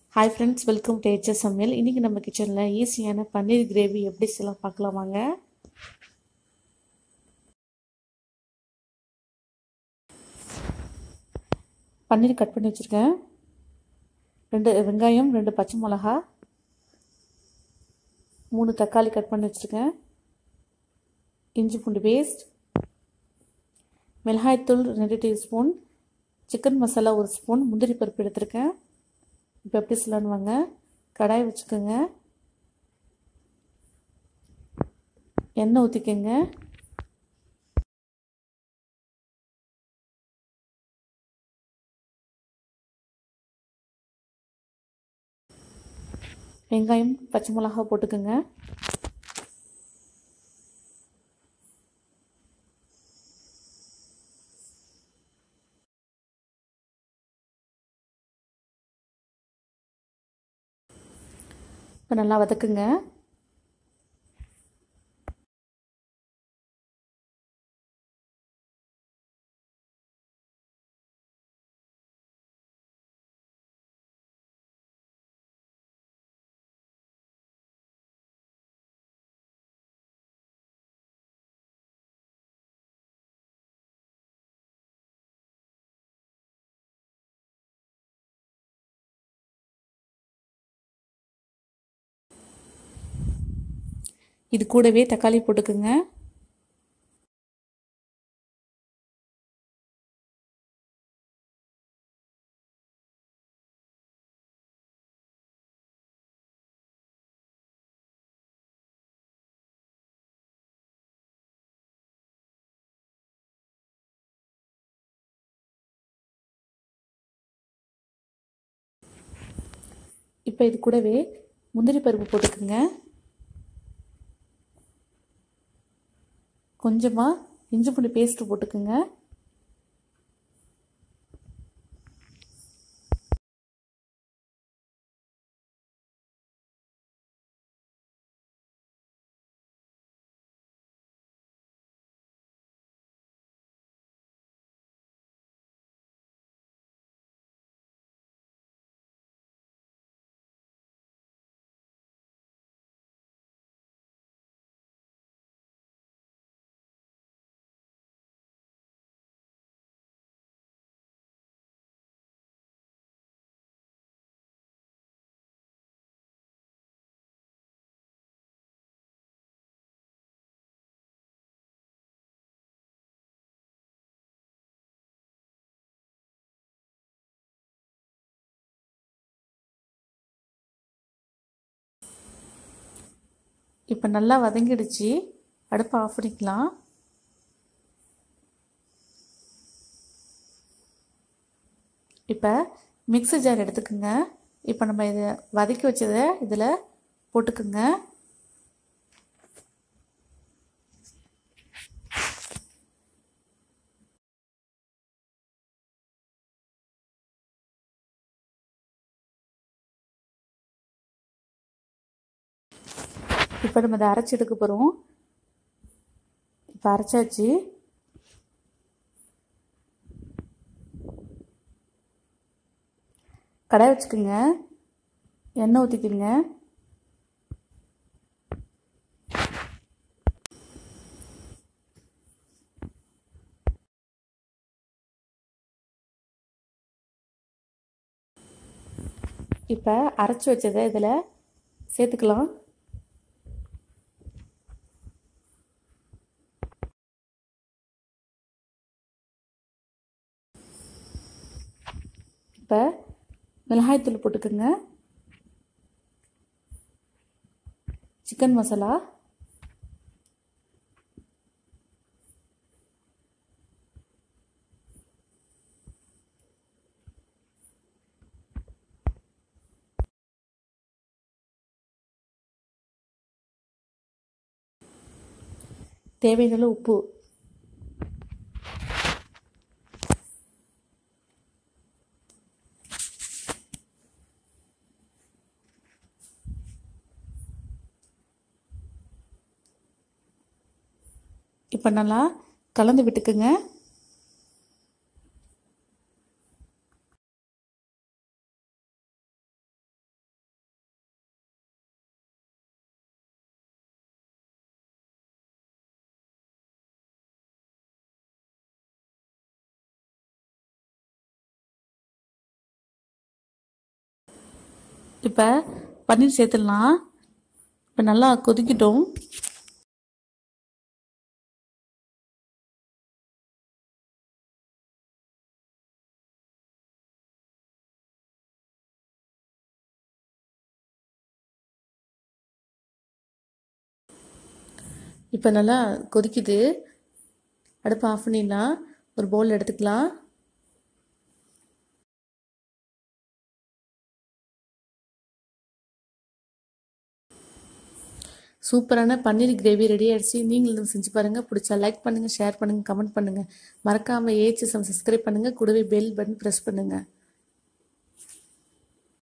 Hi friends, welcome to AHS சமையல். இன்றைக்கி நம்ம கிச்சனில் ஈஸியான பன்னீர் கிரேவி எப்படி செய்யலாம் பார்க்கலாம் வாங்க. பன்னீர் கட் பண்ணி வச்சுருக்கேன். 2 வெங்காயம், 2 பச்சை மிளகா, 3 தக்காளி கட் பண்ணி வச்சுருக்கேன். இஞ்சி பூண்டு பேஸ்ட், மிளகாய்த்தூள் 2 டீஸ்பூன், சிக்கன் மசாலா 1 ஸ்பூன், முந்திரி பருப்பு எடுத்திருக்கேன். இப்போ எப்படி செய்யலான்னு வாங்க. கடாய் வச்சுக்கோங்க, எண்ணெய் ஊற்றிக்கோங்க. வெங்காயம் பச்சை மிளகா போட்டுக்கோங்க. இப்போ நல்லா வதக்குங்க. இது கூடவே தக்காளி போட்டுக்குங்க. இப்போ இது கூடவே முந்திரி பருப்பு போட்டுக்குங்க. கொஞ்சமாக இஞ்சி பூண்டு பேஸ்ட்டு போட்டுக்குங்க. இப்போ நல்லா வதங்கிடுச்சு. அடுப்பை ஆஃப் பண்ணிக்கலாம். இப்போ மிக்ஸி ஜார் எடுத்துக்கோங்க. இப்போ நம்ம இதை வதக்கி வச்சதை இதில் போட்டுக்குங்க. இப்போ நம்ம இதை அரைச்சி எடுக்க போகிறோம். இப்போ அரைச்சாச்சு. கடாய் வச்சுக்கோங்க, எண்ணெய் ஊற்றிக்குங்க. இப்போ அரைச்சி வச்சதை இதில் சேர்த்துக்கலாம். இப்போ மிளகாய்த்தூள் போட்டுக்கோங்க, சிக்கன் மசாலா, தேவையான உப்பு, இப்போ நல்லா கலந்து விட்டுக்குங்க. இப்போ பன்னீர் சேர்த்துடலாம். இப்போ நல்லா கொதிக்கட்டும். இப்போ நல்லா கொதிக்குது. அடுப்பு ஆஃப் பண்ணிடலாம். ஒரு பவுல் எடுத்துக்கலாம். சூப்பரான பன்னீர் கிரேவி ரெடி ஆகிடுச்சு. நீங்களும் செஞ்சு பாருங்கள். பிடிச்சா லைக் பண்ணுங்கள், ஷேர் பண்ணுங்கள், கமெண்ட் பண்ணுங்கள். மறக்காமல் AHS சப்ஸ்கிரைப் பண்ணுங்கள். கூடவே பெல் பட்டன் ப்ரெஸ் பண்ணுங்கள்.